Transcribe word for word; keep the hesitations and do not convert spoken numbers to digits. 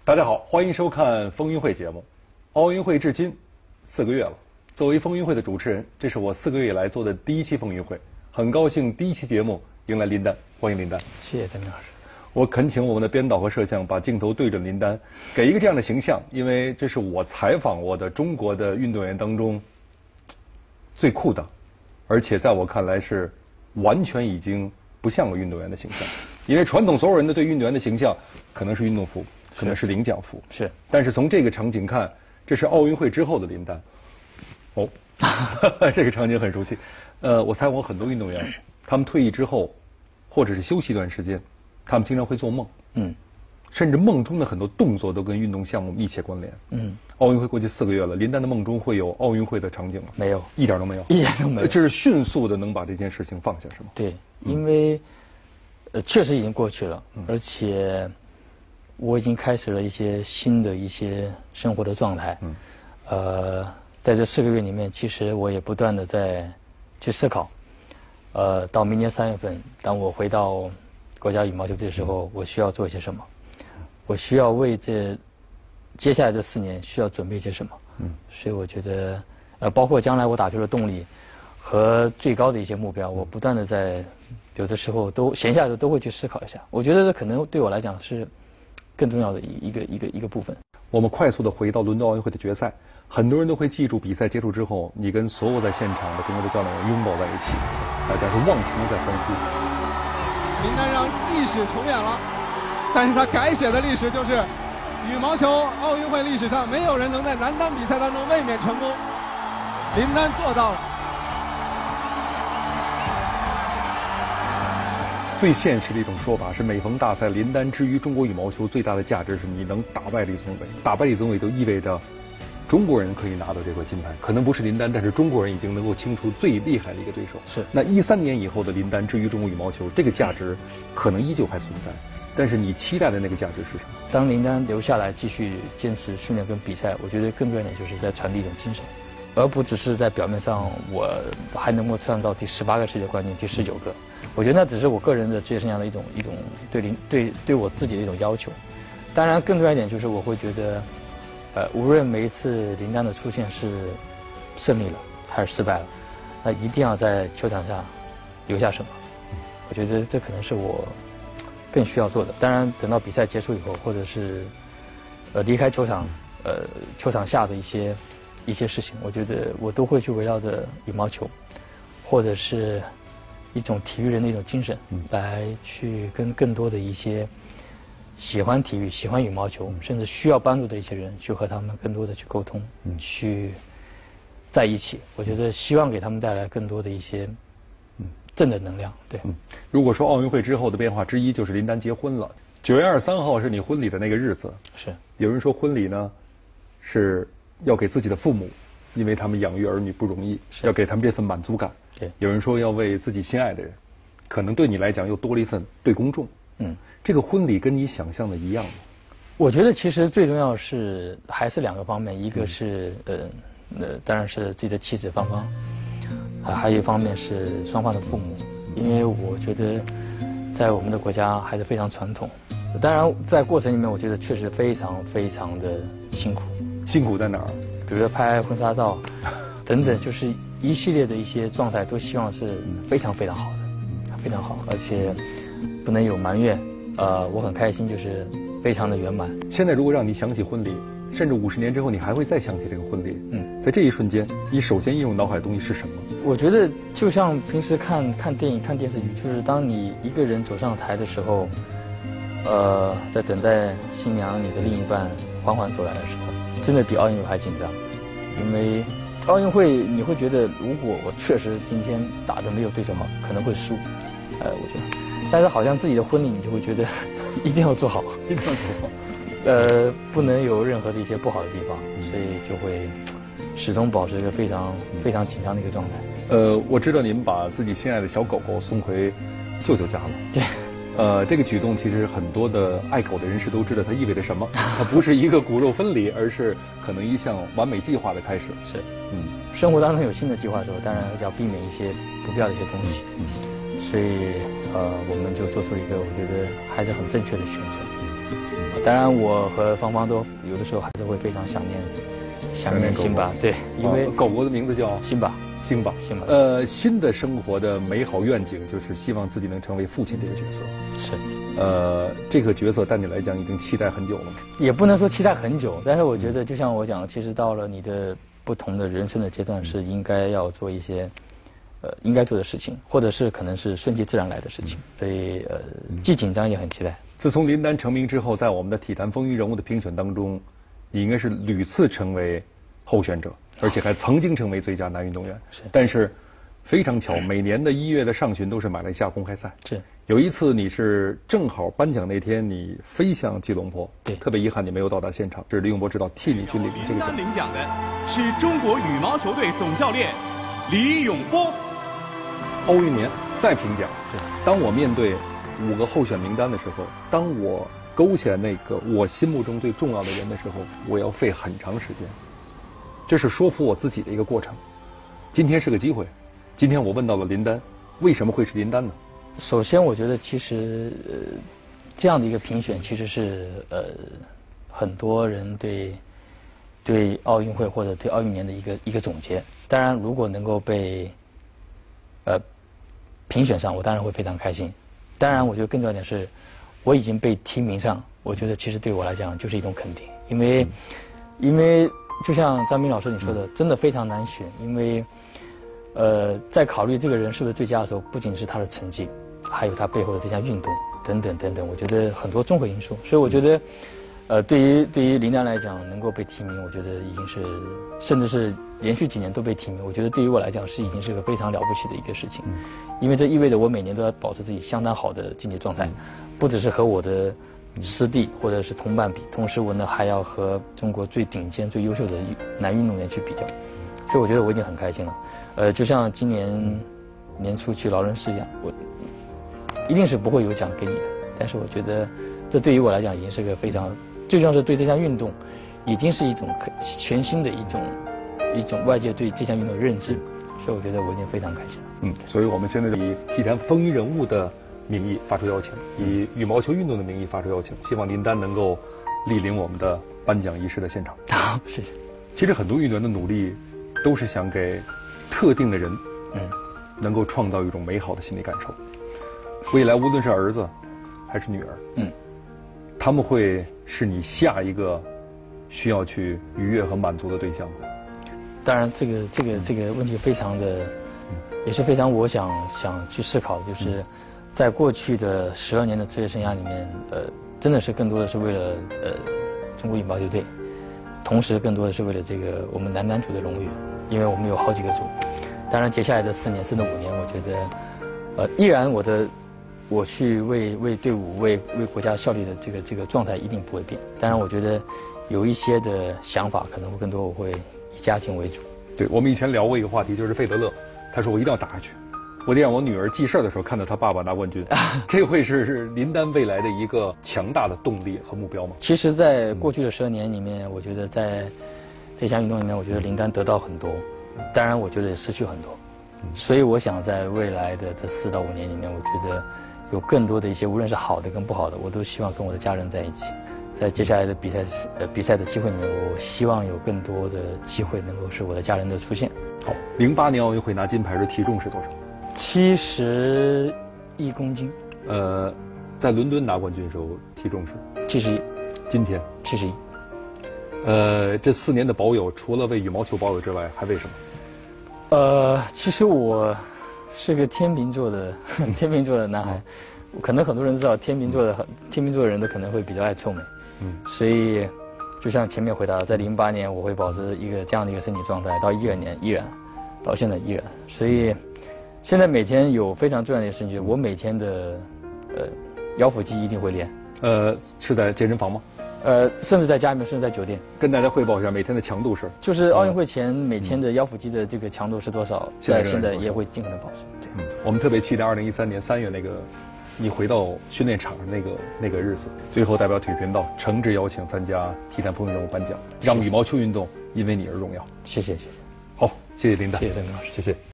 大家好，欢迎收看风云会节目。奥运会至今四个月了，作为风云会的主持人，这是我四个月以来做的第一期风云会，很高兴第一期节目迎来林丹，欢迎林丹。 谢谢曾明老师。 我恳请我们的编导和摄像把镜头对准林丹，给一个这样的形象，因为这是我采访过的中国的运动员当中最酷的，而且在我看来是完全已经不像个运动员的形象。因为传统所有人的对运动员的形象可能是运动服，可能是领奖服， 是。 但是从这个场景看，这是奥运会之后的林丹。哦，这个场景很熟悉。呃，我采访过很多运动员，他们退役之后，或者是休息一段时间，他们经常会做梦，嗯，甚至梦中的很多动作都跟运动项目密切关联，嗯。奥运会过去四个月了，林丹的梦中会有奥运会的场景吗？ 没有， 一点都没有， 一点都没有。 这是迅速的能把这件事情放下，是吗？ 对，因为。呃，确实已经过去了，而且我已经开始了一些新的一些生活的状态。嗯，呃，在这四个月里面，其实我也不断的在去思考。呃，到明年三月份，当我回到国家羽毛球队的时候，我需要做一些什么？我需要为这接下来的四年需要准备一些什么？嗯，所以我觉得，呃，包括将来我打球的动力和最高的一些目标，我不断的在。有的时候都闲下来的都会去思考一下，我觉得这可能对我来讲是更重要的一个一个一个部分。 我们快速的回到伦敦奥运会的决赛，很多人都会记住比赛结束之后，你跟所有在现场的中国的教练员拥抱在一起，大家是忘情的在欢呼。 林丹让历史重演了，但是他改写的历史就是羽毛球奥运会历史上没有人能在男单比赛当中卫冕成功，林丹做到了。 最现实的一种说法是，每逢大赛，林丹之于中国羽毛球最大的价值是你能打败李宗伟。打败李宗伟就意味着中国人可以拿到这块金牌，可能不是林丹，但是中国人已经能够清除最厉害的一个对手。 是。 那一三年以后的林丹之于中国羽毛球，这个价值可能依旧还存在，但是你期待的那个价值是什么？ 当林丹留下来继续坚持训练跟比赛，我觉得更重要的就是在传递一种精神，而不只是在表面上我还能够创造第十八个世界冠军，第十九个。我觉得那只是我个人的职业生涯的一种一种对林对对我自己的一种要求。当然，更重要一点就是我会觉得，呃，无论每一次林丹的出现是胜利了还是失败了，那一定要在球场上留下什么。我觉得这可能是我更需要做的。当然，等到比赛结束以后，或者是呃离开球场，呃球场下的一些一些事情，我觉得我都会去围绕着羽毛球，或者是。一种体育人的一种精神，来去跟更多的一些喜欢体育、喜欢羽毛球，甚至需要帮助的一些人，去和他们更多的去沟通，去在一起。我觉得希望给他们带来更多的一些正的能量。对， 如果说奥运会之后的变化之一就是林丹结婚了，九月二十三号是你婚礼的那个日子。 是。 有人说婚礼呢，是要给自己的父母，因为他们养育儿女不容易，要给他们这份满足感。有人说要为自己心爱的人，可能对你来讲又多了一份对公众。嗯，这个婚礼跟你想象的一样吗？ 我觉得其实最重要是还是两个方面，一个是呃呃，当然是自己的妻子芳芳，啊，还有一方面是双方的父母，因为我觉得在我们的国家还是非常传统。当然，在过程里面，我觉得确实非常非常的辛苦。 辛苦在哪儿？ 比如说拍婚纱照，等等，就是。一系列的一些状态都希望是非常非常好的，非常好，而且不能有埋怨。呃，我很开心，就是非常的圆满。 现在如果让你想起婚礼，甚至五十年之后你还会再想起这个婚礼，嗯，在这一瞬间，你首先映入脑海的东西是什么？ 我觉得就像平时看看电影、看电视剧，就是当你一个人走上台的时候，呃，在等待新娘、你的另一半缓缓走来的时候，真的比奥运会还紧张，因为。奥运会你会觉得，如果我确实今天打得没有对手好，可能会输，呃，我觉得，但是好像自己的婚礼，你就会觉得一定要做好， 一定要做好， 呃，不能有任何的一些不好的地方，所以就会始终保持一个非常非常紧张的一个状态。 呃，我知道你们把自己心爱的小狗狗送回舅舅家了。 对。 呃，这个举动其实很多的爱狗的人士都知道它意味着什么。它不是一个骨肉分离，而是可能一项完美计划的开始。 是，嗯，生活当中有新的计划的时候，当然要避免一些不必要的一些东西。嗯，所以呃，我们就做出了一个我觉得还是很正确的选择。 当然，我和芳芳都有的时候还是会非常想念想念辛巴，对，因为、 哦、狗狗的名字叫辛巴。 辛巴， 辛巴。 呃，新的生活的美好愿景就是希望自己能成为父亲这个角色。 是。 呃，这个角色对你来讲已经期待很久了吗？ 也不能说期待很久，但是我觉得，就像我讲，其实到了你的不同的人生的阶段，是应该要做一些，呃，应该做的事情，或者是可能是顺其自然来的事情。所以，呃，既紧张也很期待。 自从林丹成名之后，在我们的体坛风云人物的评选当中，你应该是屡次成为候选者。而且还曾经成为最佳男运动员， 是， 但是非常巧，每年的一月的上旬都是马来西亚公开赛。 是， 有一次你是正好颁奖那天，你飞向吉隆坡， 对， 特别遗憾你没有到达现场。这是李永波指导替你去领这个奖。 领奖的是中国羽毛球队总教练李永波。 奥运年再评奖，当我面对五个候选名单的时候，当我勾起来那个我心目中最重要的人的时候，我要费很长时间。这是说服我自己的一个过程。今天是个机会，今天我问到了林丹，为什么会是林丹呢？ 首先，我觉得其实呃，这样的一个评选其实是呃很多人对对奥运会或者对奥运年的一个一个总结。当然，如果能够被呃评选上，我当然会非常开心。当然，我觉得更重要一点是，我已经被提名上，我觉得其实对我来讲就是一种肯定，因为、嗯、因为。就像张斌老师你说的，真的非常难选，因为，呃，在考虑这个人是不是最佳的时候，不仅是他的成绩，还有他背后的这项运动等等等等，我觉得很多综合因素。所以我觉得，呃，对于对于林丹来讲，能够被提名，我觉得已经是，甚至是连续几年都被提名，我觉得对于我来讲是已经是个非常了不起的一个事情，因为这意味着我每年都要保持自己相当好的竞技状态，不只是和我的师弟或者是同伴比，同时我呢还要和中国最顶尖、最优秀的男运动员去比较，所以我觉得我已经很开心了。呃，就像今年年初去劳伦斯一样，我一定是不会有奖给你的，但是我觉得这对于我来讲已经是个非常，最重要是对这项运动，已经是一种全新的一种一种外界对这项运动的认知，所以我觉得我已经非常开心了。 嗯，所以我们现在以体坛风云人物的名义发出邀请，以羽毛球运动的名义发出邀请，希望林丹能够莅临我们的颁奖仪式的现场。 好，谢谢。 其实很多运动员的努力，都是想给特定的人，嗯，能够创造一种美好的心理感受。未来无论是儿子，还是女儿，嗯，他们会是你下一个需要去愉悦和满足的对象吗？ 当然，这个这个这个问题非常的，也是非常我想想去思考的，就是。在过去的十二年的职业生涯里面，呃，真的是更多的是为了呃中国羽毛球队，同时更多的是为了这个我们男单组的荣誉，因为我们有好几个组。当然，接下来的四年甚至五年，我觉得，呃，依然我的我去为为队伍、为为国家效力的这个这个状态一定不会变。当然，我觉得有一些的想法可能会更多，我会以家庭为主。 对，我们以前聊过一个话题，就是费德勒，他说我一定要打下去。我得让我女儿记事儿的时候看到她爸爸拿冠军，这会是是林丹未来的一个强大的动力和目标吗？ 其实，在过去的十二年里面，我觉得在这项运动里面，我觉得林丹得到很多，当然我觉得也失去很多，所以我想在未来的这四到五年里面，我觉得有更多的一些，无论是好的跟不好的，我都希望跟我的家人在一起。在接下来的比赛呃比赛的机会里面，我希望有更多的机会能够是我的家人的出现。 好，零八年奥运会拿金牌的体重是多少？ 七十一公斤。 呃，在伦敦拿冠军的时候体重是七十一。 今天七十一。 呃，这四年的保有，除了为羽毛球保有之外，还为什么？ 呃，其实我是个天秤座的天秤座的男孩，可能很多人知道天秤座的天秤座的人都可能会比较爱臭美，嗯，所以就像前面回答的，在零八年我会保持一个这样的一个身体状态，到一二年依然，到现在依然，所以现在每天有非常重要的一个事情，就是我每天的呃腰腹肌一定会练。 呃，是在健身房吗？ 呃，甚至在家里面，甚至在酒店。 跟大家汇报一下每天的强度是？ 就是奥运会前每天的腰腹肌的这个强度是多少？在现在也会尽可能保持。对， 嗯，我们特别期待二零一三年三月那个你回到训练场那个那个日子。最后，代表体育频道诚挚邀请参加体坛风云人物颁奖，让羽毛球运动因为你而荣耀。 谢谢，谢谢。 好，谢谢林丹， 谢谢邓明老师， 谢谢。